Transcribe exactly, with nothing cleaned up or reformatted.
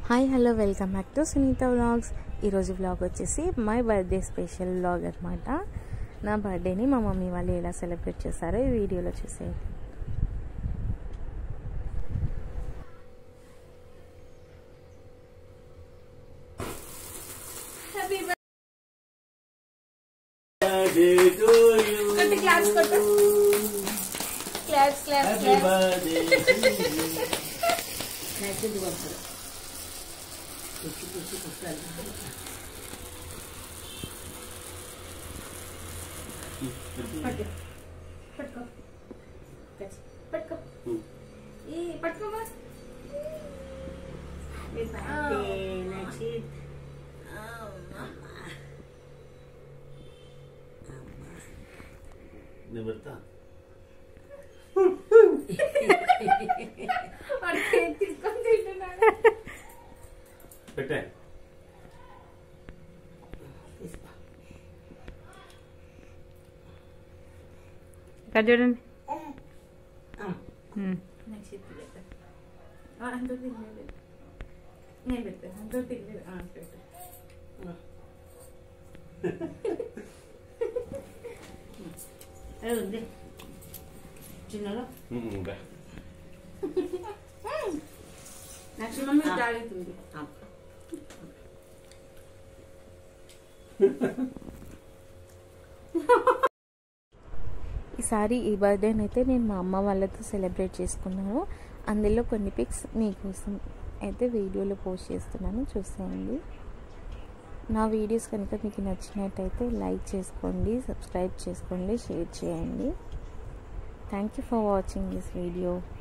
Hi hello welcome back to Sunitha vlogs. ఈరోజు vlog వచ్చేసి my birthday special vlog అనమాట. నా బర్త్డేని మా మమ్మీ వాళ్ళు ఎలా సెలబ్రేట్ చేస్తారో ఈ వీడియోలో చూసేయండి. పట్టుకో పట్టుకో పట్టుకో ఈ పట్టుకో తీసుకొని తింటున్నాడు. పెట్టే ఇక్కడ చూడండి. అంతా తినలేదు, నేను పెట్టాను. అంతా తినలేదు పెట్టు. ఉంది చిన్నలో నెక్స్ట్ మమ్మీ తాగుతుంది. ఈసారి ఈ బర్త్డేని అయితే నేను మా అమ్మ వాళ్ళతో సెలబ్రేట్ చేసుకున్నాను. అందులో కొన్ని పిక్స్ మీకోసం అయితే వీడియోలో పోస్ట్ చేస్తున్నాను, చూసేయండి. నా వీడియోస్ కనుక మీకు నచ్చినట్టయితే లైక్ చేసుకోండి, సబ్స్క్రైబ్ చేసుకోండి, షేర్ చేయండి. Thank you for watching this video.